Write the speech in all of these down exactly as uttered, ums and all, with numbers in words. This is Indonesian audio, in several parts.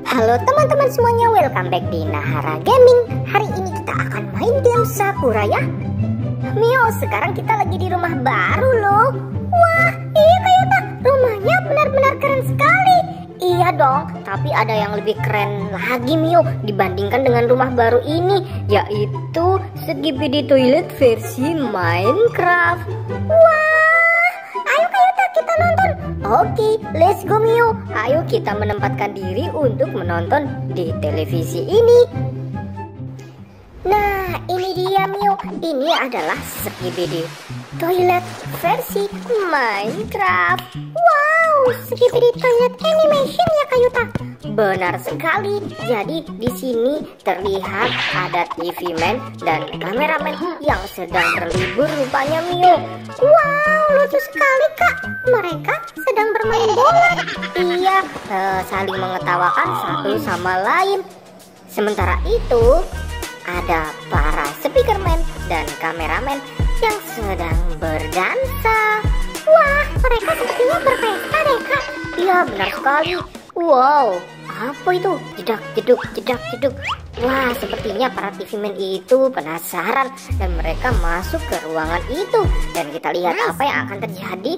Halo teman-teman semuanya, welcome back di Nahara Gaming. Hari ini kita akan main game Sakura ya. Mio, sekarang kita lagi di rumah baru loh. Wah, iya Kayota, rumahnya benar-benar keren sekali. Iya dong, tapi ada yang lebih keren lagi Mio dibandingkan dengan rumah baru ini, yaitu Skibidi Toilet versi Minecraft. Wah, ayo Kayota, kita nonton. Oke, let's go Mio. Ayo kita menempatkan diri untuk menonton di televisi ini. Nah, ini dia Mio. Ini adalah Skibidi Toilet versi Minecraft. Wow, Skibidi Toilet animation ya Kayuta. Benar sekali. Jadi di sini terlihat ada T V man dan kameramen yang sedang berlibur rupanya Mio. Wow, lucu sekali Kak. Mereka sedang bermain bola. Iya, uh, saling mengetawakan satu sama lain. Sementara itu ada para speakerman dan kameramen yang sedang berdansa. Wah, mereka sepertinya berpesta deh Kak. Iya, benar sekali. Wow, apa itu? Jedak jeduk jedak jeduk. Wah, sepertinya para T V man itu penasaran dan mereka masuk ke ruangan itu. Dan kita lihat apa yang akan terjadi.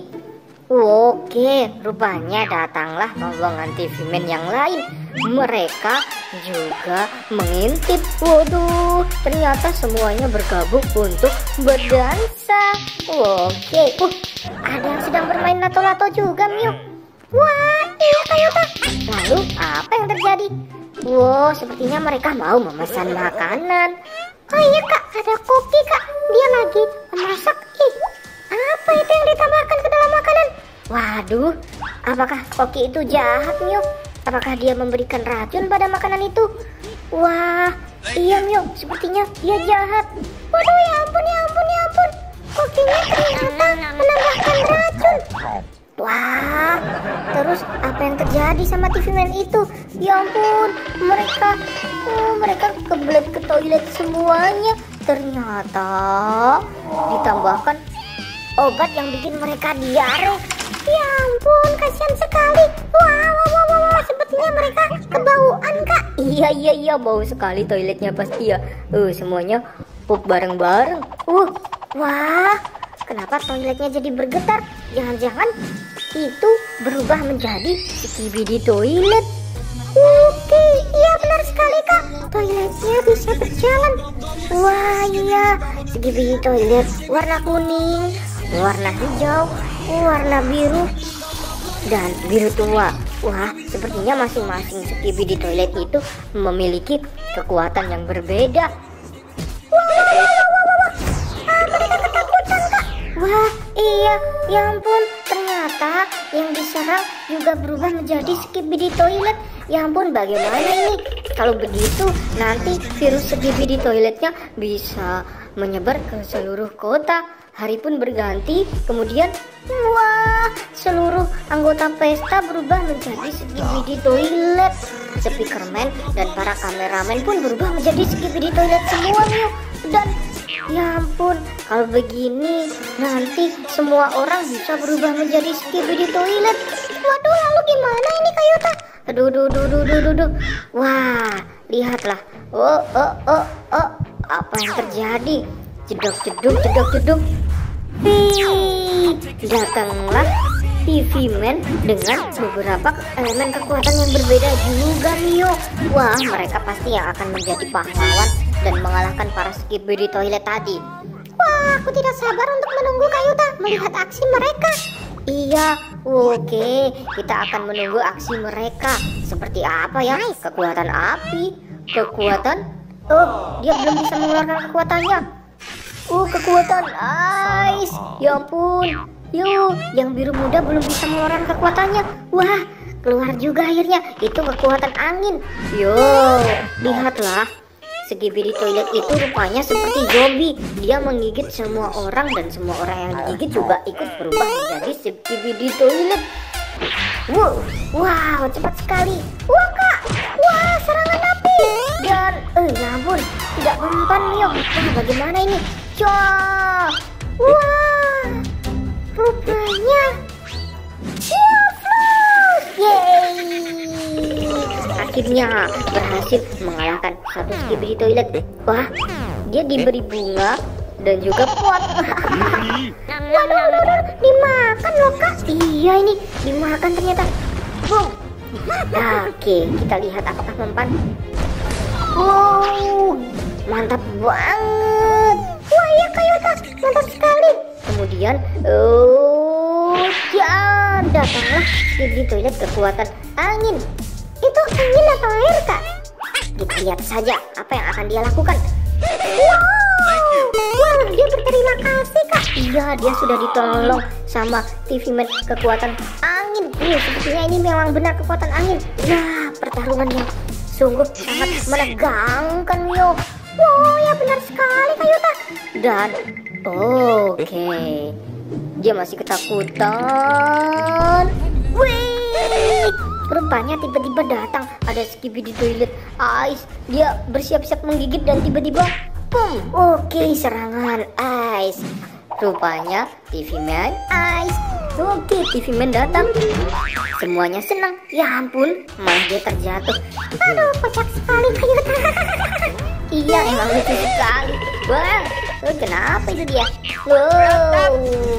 Oke, rupanya datanglah rombongan T V man yang lain. Mereka juga mengintip. Waduh, ternyata semuanya bergabung untuk berdansa. Oke, uh, ada yang sedang bermain lato-lato juga Mio. Wah, iya Kayota. Lalu apa yang terjadi? Wow, sepertinya mereka mau memesan makanan. Oh iya Kak, ada koki Kak. Dia lagi memasak. Ih, apa itu yang ditambahkan ke dalam makanan? Waduh, apakah koki itu jahat Mio? Apakah dia memberikan racun pada makanan itu? Wah, iya Mio, sepertinya dia jahat. Waduh, ya ampun, ya ampun, ya ampun. Kokinya ternyata menambahkan racun. Wah, terus apa yang terjadi sama T V man itu? Ya ampun, mereka oh, mereka kebelet ke toilet semuanya. Ternyata ditambahkan obat yang bikin mereka diare. Ya ampun, kasihan sekali. Wah, wah, wah, wah, wah. Sepertinya mereka kebauan Kak. Iya, iya, iya, bau sekali toiletnya pasti ya. Uh, semuanya pup bareng-bareng. Uh, wah, kenapa toiletnya jadi bergetar? Jangan-jangan itu berubah menjadi Skibidi Toilet. Oke, iya benar sekali Kak. Toiletnya bisa berjalan. Wah, iya, Skibidi Toilet warna kuning, warna hijau, warna biru, dan biru tua. Wah, sepertinya masing-masing Skibidi Toilet itu memiliki kekuatan yang berbeda. Wah, wah, wah, wah, wah, wah. Ah, mereka ketakutan Kak. Wah, iya, ya ampun, ternyata yang diserang juga berubah menjadi Skibidi Toilet. Ya ampun, bagaimana ini? Kalau begitu, nanti virus Skibidi Toiletnya bisa menyebar ke seluruh kota. Hari pun berganti, kemudian wah, seluruh anggota pesta berubah menjadi Skibidi Toilet. Speakerman dan para kameramen pun berubah menjadi Skibidi Toilet semua Mio. Dan ya ampun, kalau begini nanti semua orang bisa berubah menjadi Skibidi Toilet. Waduh, lalu gimana ini Kayota? Aduh, duh, duh, duh, duh, duh, duh. Wah, lihatlah. Oh, oh, oh, oh. Apa yang terjadi? Jedok, jeduk, jedok, jeduk. Hii, datanglah T V man dengan beberapa elemen kekuatan yang berbeda juga Mio. Wah, mereka pasti yang akan menjadi pahlawan dan mengalahkan para Skibidi Toilet tadi. Wah, aku tidak sabar untuk menunggu Kayuta melihat aksi mereka. Iya, oke, kita akan menunggu aksi mereka. Seperti apa ya? Kekuatan api, kekuatan. Oh, dia belum bisa mengeluarkan kekuatannya. Oh, kekuatan ice. Ya ampun. Yo, yang biru muda belum bisa mengeluarkan kekuatannya. Wah, keluar juga akhirnya. Itu kekuatan angin. Yo, lihatlah. Skibidi Toilet itu rupanya seperti zombie. Dia menggigit semua orang dan semua orang yang digigit juga ikut berubah menjadi Skibidi Toilet. Wow, wow, cepat sekali. Wah Kak, wah serangan api. Dan, eh ya ampun, tidak mempan Mio. Wah, bagaimana ini? Cah, wah, rupanya, yeay. akhirnya berhasil mengalahkan satu Skibidi Toilet. Wah, dia diberi bunga dan juga pot. Waduh, waduh, waduh, dimakan loh kak. Iya ini dimakan ternyata. Boom. Oke, kita lihat apakah mempan. Wow, mantap banget. Wah ya Kayuta, mantap sekali. Kemudian, oh ya, datanglah Skibidi Toilet kekuatan angin. Itu angin atau air kak? Kita lihat saja apa yang akan dia lakukan. Wow, wow, dia berterima kasih kak. Iya, dia sudah ditolong sama T V Man kekuatan angin. Ini sepertinya ini memang benar kekuatan angin. Ya, pertarungan yang sungguh sangat menegangkan Mio. Wow, ya benar sekali Kayuta. Dan oke, okay, dia masih ketakutan. Wih, rupanya tiba-tiba datang ada Skibidi Toilet Ice. Dia bersiap-siap menggigit dan tiba-tiba boom. Oke, okay, serangan Ice. Rupanya T V Man Ice. Oke, T V Man datang. Semuanya senang. Ya ampun, malah dia terjatuh. Aduh, kocak sekali Kayuta. Iya, emang lucu sekali. Wah, oh, kenapa itu dia? Wow.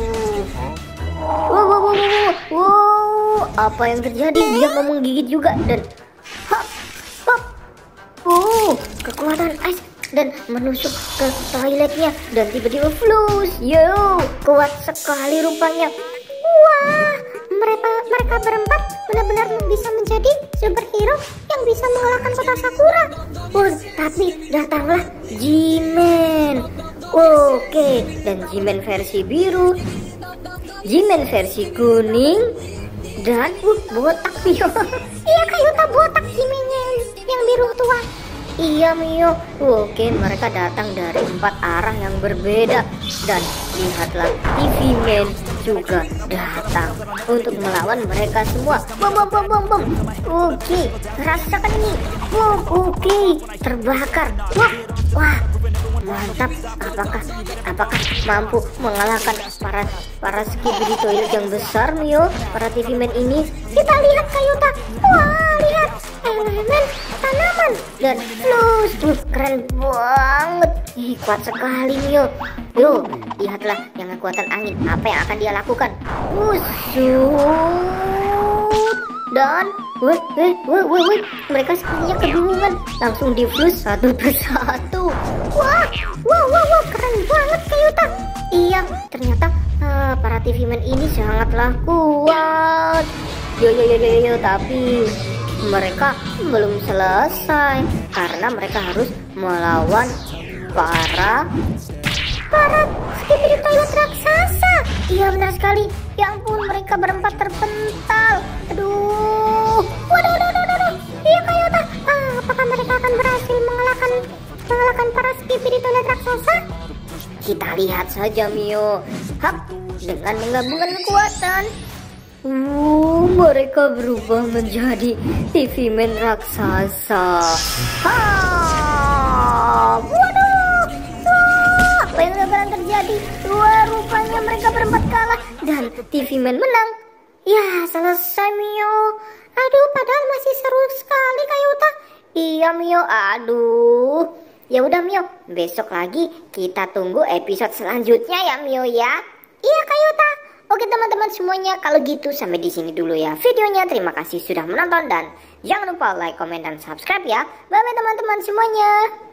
Wow, wow, wow, wow, wow. Apa yang terjadi? Dia mau menggigit juga dan hop, hop. Uh, kekuatan Ice dan menusuk ke toiletnya dan tiba-tiba flush. Yo, kuat sekali rupanya. Wah, mereka mereka berempat benar-benar bisa menjadi superhero yang bisa mengalahkan kota Sakura. Oh, tapi datanglah G-Man. Oke, dan G-Man versi biru, G-Man versi kuning, dan uh, botak Mio. Iya Kayuta, botak G-Man-nya yang biru tua. Iya Mio. Oke, mereka datang dari empat arah yang berbeda. Dan lihatlah, T V Man juga datang untuk melawan mereka semua. Bom bom bom bom bom. Oke, rasakan ini. Bom, oke, terbakar. Wah, wah, mantap. Apakah apakah mampu mengalahkan para para Skibidi Toilet yang besar Mio? Para T V Man ini. Kita lihat Kayuta. Wah, lihat elemen tanaman dan flush. Uh, keren banget. Ih, kuat sekali Mio. Yo, lihatlah yang kekuatan angin. Apa yang akan dia lakukan? Usut. Dan wih, wih, wih, wih, wih. Mereka sepertinya kebingungan. Langsung di flush satu persatu. Wah, wah, wah, wah, keren banget Kayuta. Iya, ternyata uh, para T V Man ini sangatlah kuat. Yo, yo, yo, yo, yo, tapi mereka belum selesai karena mereka harus melawan para para Skibidi Toilet raksasa. Iya benar sekali. Ya ampun, mereka berempat terpental. Aduh, waduh, waduh, waduh, waduh. Iya Kayuta. Ah, apakah mereka akan berhasil mengalahkan mengalahkan para Skibidi Toilet raksasa? Kita lihat saja Mio. Hap, dengan menggabungkan kekuatan. Uh, mereka berubah menjadi T V Man raksasa. Ha! Waduh! Wah, apa yang bakalan terjadi? Wah, rupanya mereka berempat kalah dan T V Man menang. Ya, selesai Mio. Aduh, padahal masih seru sekali Kayuta. Iya Mio, aduh. Ya udah Mio, besok lagi kita tunggu episode selanjutnya ya Mio ya. Iya Kayuta. Oke teman-teman semuanya, kalau gitu sampai di sini dulu ya videonya. Terima kasih sudah menonton dan jangan lupa like, komen, dan subscribe ya. Bye bye teman-teman semuanya.